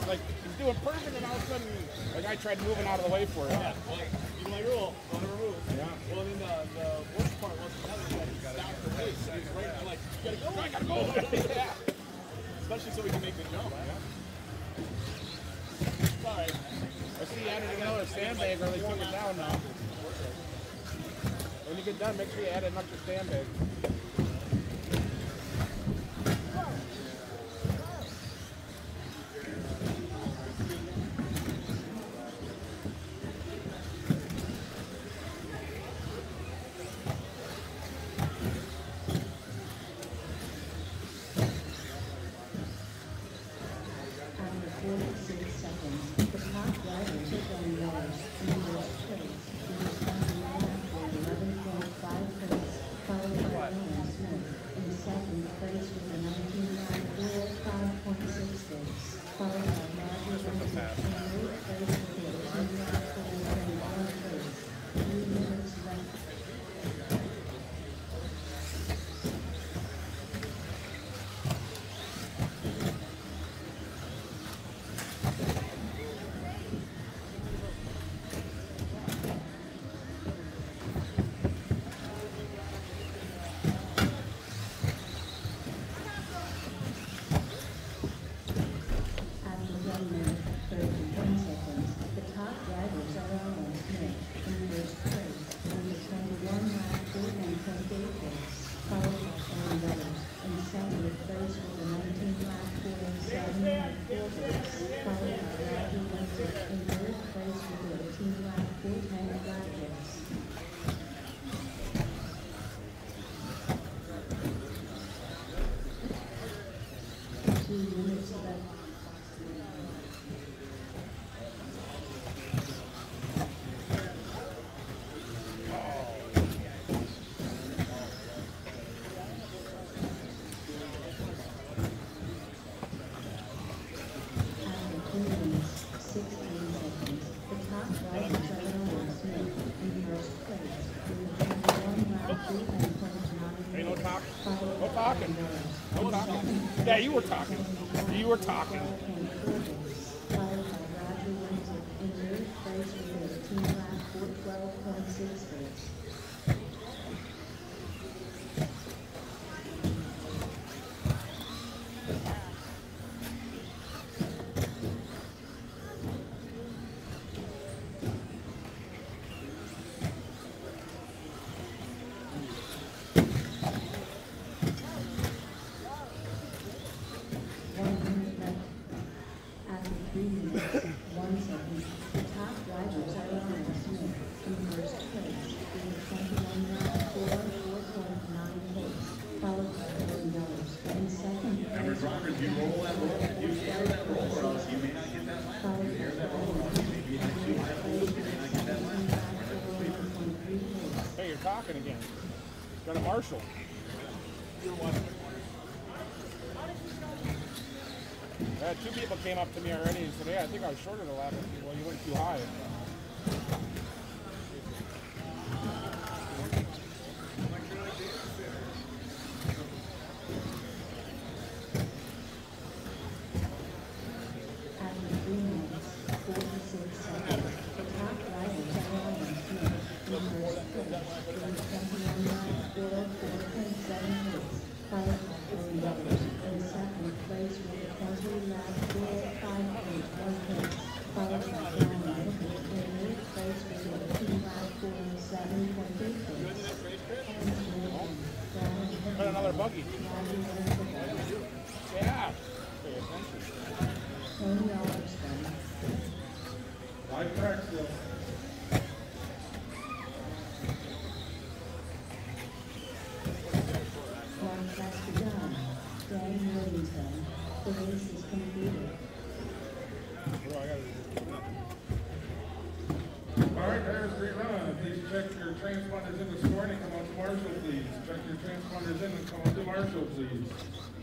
like he's doing perfect, and all of a sudden, like I tried moving out of the way for it. Yeah, well, you know my rule, on a move. Yeah. Well, then the worst part was the other guy stopped the race. He was right, I'm like, you gotta go, I gotta go. Yeah. Especially so we can make the jump. Yeah. Sorry. I see you added another sandbag, or they took it down now. When you get done, make sure you add an extra sandbag. Yeah, you were talking. You were talking. Hey, you're talking again. Got a Marshall. Two people came up to me already and said, "Yeah, I think I was shorter the last one." Well, you went too high. Got another buggy. Yeah. Pay attention. Live track still. Broadcast begun. Dan Worthington. The race is completed. All right, there's the run. Please check your transponders in this morning. Come on to Marshall, please. Check your transponders in and come on to Marshall, please.